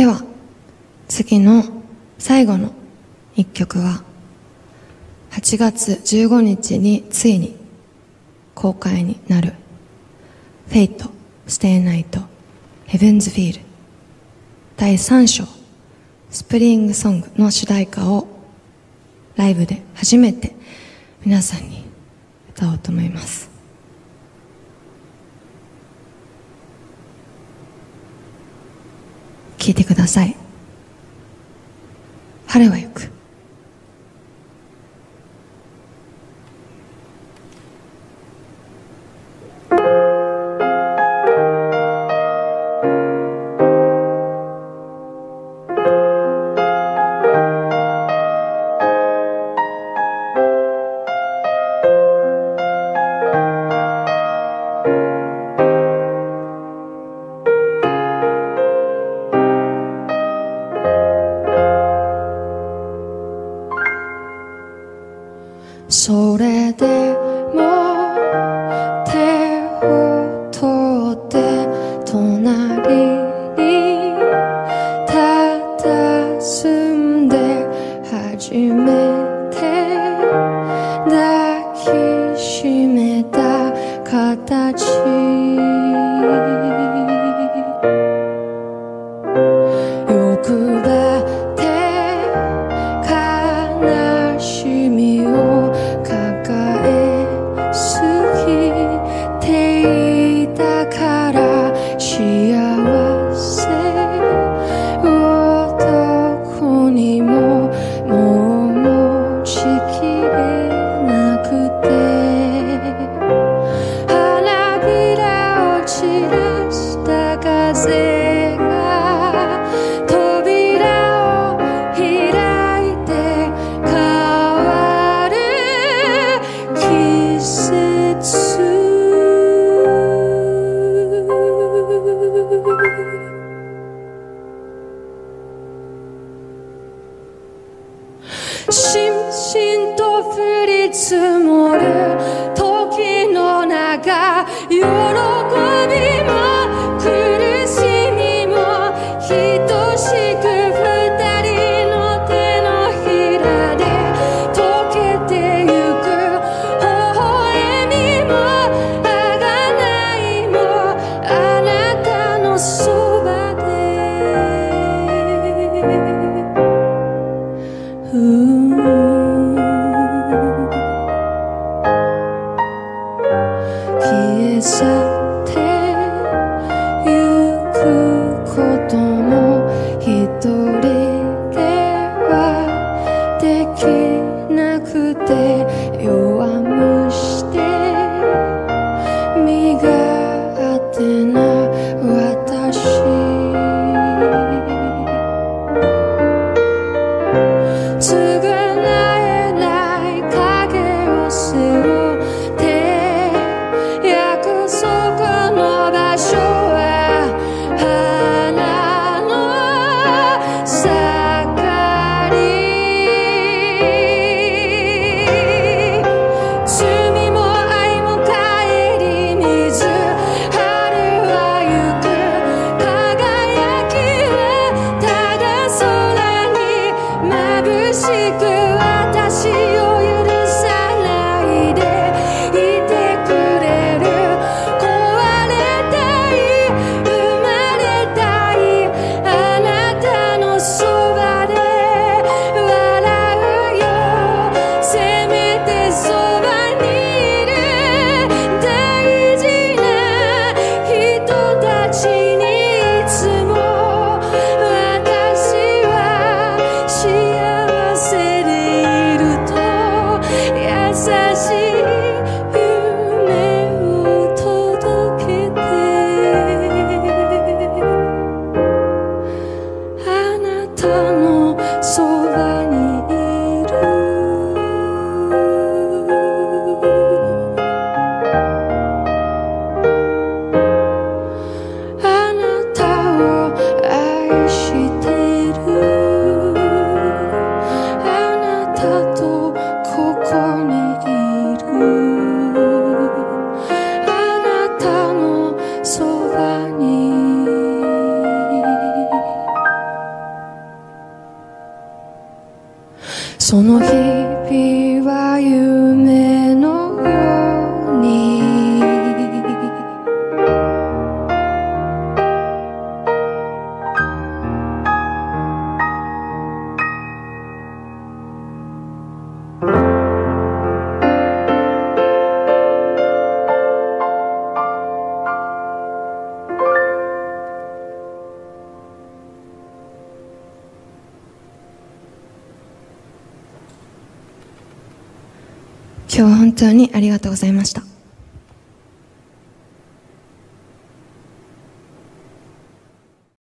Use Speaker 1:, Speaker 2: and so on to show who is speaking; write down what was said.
Speaker 1: では次の最後の一曲は8月15日についに公開になるフェイト・ステイナイト・ヘブンズフィール第3章スプリングソングの主題歌をライブで初めて皆さんに歌おうと思います。聴いてください。春はゆく。それでも手を取って隣に佇んで初めて抱きしめた形欲張って悲しみを抱えすぎていたから幸その日々は夢のように今日は本当にありがとうございました。